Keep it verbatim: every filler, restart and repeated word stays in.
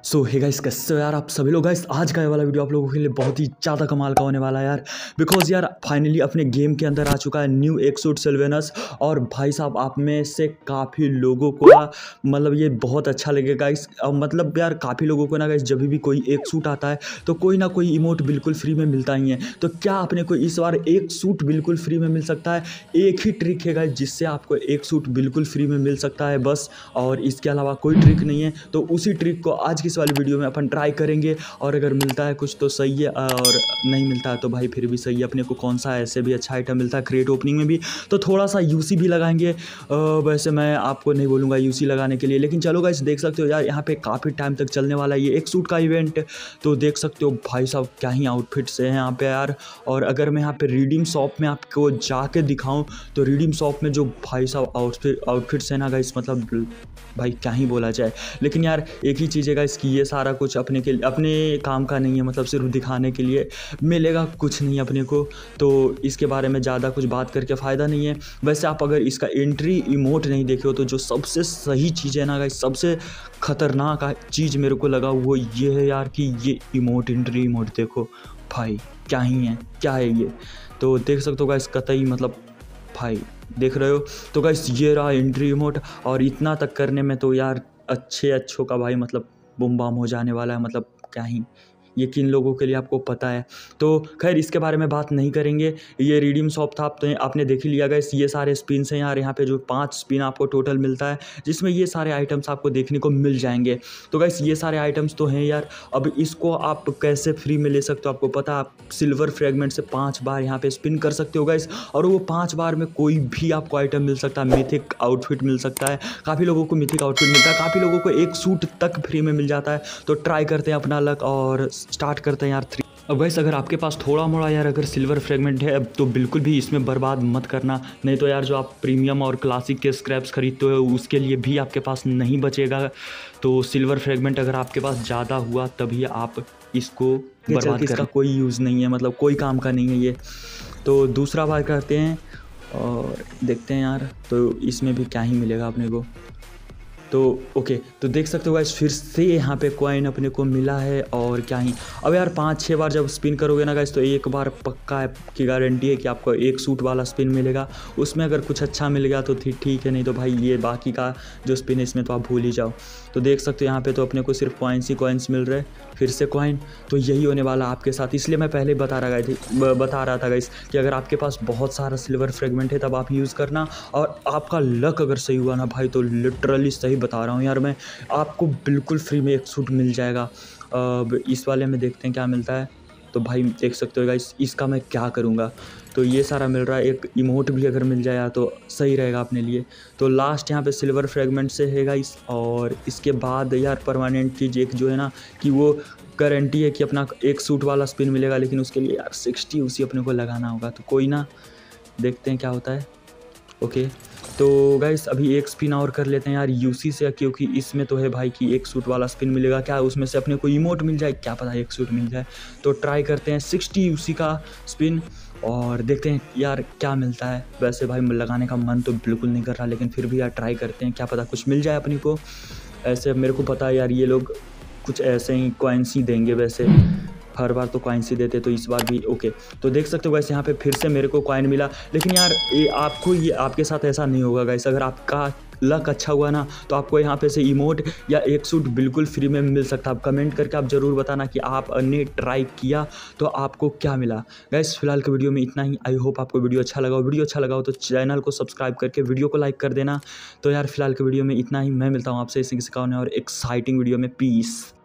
सो hey guys, कैसे हो यार आप सभी लोग। गाइस आज का ये वाला वीडियो आप लोगों के लिए बहुत ही ज़्यादा कमाल का होने वाला है यार, बिकॉज यार फाइनली अपने गेम के अंदर आ चुका है न्यू एक्सूट सिल्वेनस। और भाई साहब आप में से काफ़ी लोगों को मतलब ये बहुत अच्छा लगेगा गाइस। मतलब यार काफ़ी लोगों को ना गाइस जब भी कोई एक सूट आता है तो कोई ना कोई इमोट बिल्कुल फ्री में मिलता ही है। तो क्या अपने को इस बार एक सूट बिल्कुल फ्री में मिल सकता है। एक ही ट्रिक है गाइस जिससे आपको एक सूट बिल्कुल फ्री में मिल सकता है बस, और इसके अलावा कोई ट्रिक नहीं है। तो उसी ट्रिक को आज की इस वाली वीडियो में अपन ट्राई करेंगे, और अगर मिलता है कुछ तो सही है, और नहीं मिलता है तो भाई फिर भी सही है। अपने को कौन सा ऐसे भी अच्छा आइटम मिलता है क्रिएट ओपनिंग में भी, तो थोड़ा सा यूसी भी लगाएंगे। वैसे मैं आपको नहीं बोलूँगा यूसी लगाने के लिए, लेकिन चलो गाइस देख सकते हो यार यहाँ पे काफ़ी टाइम तक चलने वाला है ये एक सूट का इवेंट। तो देख सकते हो भाई साहब क्या ही आउटफिट्स हैं यहाँ पे यार। और अगर मैं यहाँ पे रिडीम शॉप में आपको जाके दिखाऊँ तो रिडीम शॉप में जो भाई साहब आउटफिट आउटफिट्स हैं ना गाइस, मतलब भाई क्या ही बोला जाए। लेकिन यार एक ही चीज़ है गाइस कि ये सारा कुछ अपने के अपने काम का नहीं है, मतलब सिर्फ दिखाने के लिए, मिलेगा कुछ नहीं अपने को। तो इसके बारे में ज़्यादा कुछ बात करके फ़ायदा नहीं है। वैसे आप अगर इसका एंट्री इमोट नहीं देखे हो तो जो सबसे सही चीज़ है ना गाइस, सबसे ख़तरनाक चीज़ मेरे को लगा वो ये है यार कि ये इमोट एंट्री इमोट देखो भाई क्या ही है, क्या है ये। तो देख सकते हो गाइस कतई मतलब भाई देख रहे हो। तो गाइस ये रहा एंट्री इमोट, और इतना तक करने में तो यार अच्छे अच्छों का भाई मतलब बुम बाम हो जाने वाला है। मतलब क्या ही, ये किन लोगों के लिए आपको पता है। तो खैर इसके बारे में बात नहीं करेंगे। ये रिडीम शॉप था, तो आपने देख ही लिया गाइस। ये सारे स्पिन्स हैं यार, यहाँ पे जो पांच स्पिन आपको टोटल मिलता है जिसमें ये सारे आइटम्स आपको देखने को मिल जाएंगे। तो गाइस ये सारे आइटम्स तो हैं यार। अब इसको आप कैसे फ्री में ले सकते हो आपको पता है। आप सिल्वर फ्रेगमेंट से पाँच बार यहाँ पे स्पिन कर सकते हो गाइस, और वो पाँच बार में कोई भी आपको आइटम मिल सकता है। मिथिक आउटफिट मिल सकता है, काफ़ी लोगों को मिथिक आउटफिट मिलता है, काफ़ी लोगों को एक सूट तक फ्री में मिल जाता है। तो ट्राई करते हैं अपना लक और स्टार्ट करते हैं यार थ्री। अब वैसे अगर आपके पास थोड़ा मोड़ा यार अगर सिल्वर फ्रेगमेंट है तो बिल्कुल भी इसमें बर्बाद मत करना, नहीं तो यार जो आप प्रीमियम और क्लासिक के स्क्रैप्स खरीदते हो उसके लिए भी आपके पास नहीं बचेगा। तो सिल्वर फ्रेगमेंट अगर आपके पास ज़्यादा हुआ तभी आप इसको बर्बाद, इसका कोई यूज़ नहीं है, मतलब कोई काम का नहीं है ये। तो दूसरा बार करते हैं और देखते हैं यार, तो इसमें भी क्या ही मिलेगा अपने को। तो ओके, तो देख सकते हो गाइस फिर से यहाँ पे कॉइन अपने को मिला है, और क्या ही। अब यार पाँच छः बार जब स्पिन करोगे ना गाइस तो एक बार पक्का है की गारंटी है कि आपको एक सूट वाला स्पिन मिलेगा। उसमें अगर कुछ अच्छा मिल गया तो ठीक है, नहीं तो भाई ये बाकी का जो स्पिन है इसमें तो आप भूल ही जाओ। तो देख सकते हो यहाँ पे तो अपने को सिर्फ कॉइन्स ही कॉइन्स मिल रहे, फिर से कॉइन। तो यही होने वाला आपके साथ, इसलिए मैं पहले बता रहा थी बता रहा था गाइस कि अगर आपके पास बहुत सारा सिल्वर फ्रेगमेंट है तब आप यूज़ करना, और आपका लक अगर सही हुआ ना भाई तो लिटरली सही बता रहा हूँ यार मैं, आपको बिल्कुल फ्री में एक सूट मिल जाएगा। अब इस वाले में देखते हैं क्या मिलता है। तो भाई देख सकते हो गाइस इसका मैं क्या करूँगा। तो ये सारा मिल रहा है, एक इमोट भी अगर मिल जाए तो सही रहेगा अपने लिए। तो लास्ट यहाँ पे सिल्वर फ्रेगमेंट से है गाइस, और इसके बाद यार परमानेंट चीज़ एक जो है ना कि वो गारंटी है कि अपना एक सूट वाला स्पिन मिलेगा, लेकिन उसके लिए यार सिक्सटी उसी अपने को लगाना होगा। तो कोई ना, देखते हैं क्या होता है। ओके तो गाइस अभी एक स्पिन और कर लेते हैं यार यूसी से, क्योंकि इसमें तो है भाई कि एक सूट वाला स्पिन मिलेगा। क्या उसमें से अपने को इमोट मिल जाए, क्या पता एक सूट मिल जाए। तो ट्राई करते हैं सिक्सटी यूसी का स्पिन और देखते हैं यार क्या मिलता है। वैसे भाई लगाने का मन तो बिल्कुल नहीं कर रहा, लेकिन फिर भी यार ट्राई करते हैं, क्या पता कुछ मिल जाए अपने को। ऐसे मेरे को पता है यार ये लोग कुछ ऐसे ही कॉइन्स ही देंगे, वैसे हर बार तो कॉइन्स ही देते, तो इस बार भी ओके। तो देख सकते हो वैसे यहाँ पे फिर से मेरे को कॉइन मिला, लेकिन यार ये आपको ये आपके साथ ऐसा नहीं होगा गाइस। अगर आपका लक अच्छा हुआ ना तो आपको यहाँ पे से इमोट या एक सूट बिल्कुल फ्री में मिल सकता है। आप कमेंट करके आप ज़रूर बताना कि आपने ट्राई किया तो आपको क्या मिला। गाइस फिलहाल के वीडियो में इतना ही। आई होप आपको वीडियो अच्छा लगा हो। वीडियो अच्छा लगा हो तो चैनल को सब्सक्राइब करके वीडियो को लाइक कर देना। तो यार फिलहाल के वीडियो में इतना ही। मैं मिलता हूँ आपसे इसी किसी का और एक्साइटिंग वीडियो में। पीस।